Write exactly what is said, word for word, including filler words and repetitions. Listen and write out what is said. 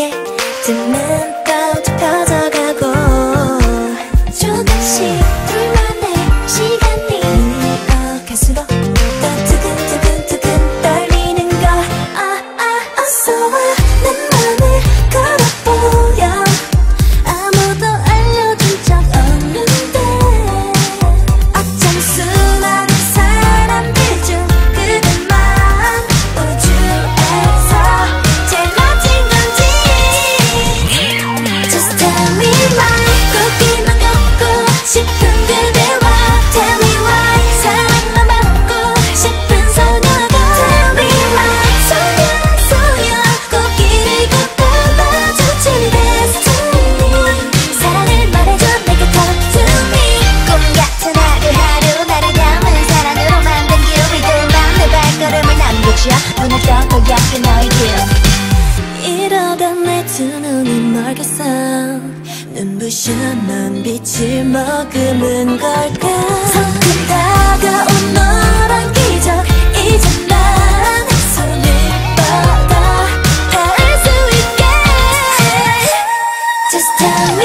내 등은 또 좁혀져가고 조금씩 둘만의 시간이 흘러갈수록 더 두근두근두근 떨리는 걸 아, 아, 어서 와 내 맘을 걸어보렴 아무도 알려준 적 없는데 어쩜 수많은 사람들 중 그대만 우주에서 제일 멋진 건지 Just tell me why 꽃길만 걷고 싶은 그대와 Tell me why 사랑만 받고 싶은 소녀가 Tell me why 소녀 소녀 꽃길을 걷다 마주친 destiny 사랑을 말해줘 내게 talk to me 꿈 같은 하루 하루 나를 담은 사랑으로 만든 길 위도만 내 발걸음을 남겨줘 눈을 떠 고약한 너의 길 이러던 내 두 눈이 멀겠어 눈부셔 넌 빛을 머금은 걸까 성큼 다가온 너란 기적 이제 난 손을 뻗어 닿을 수 있게 Just tell me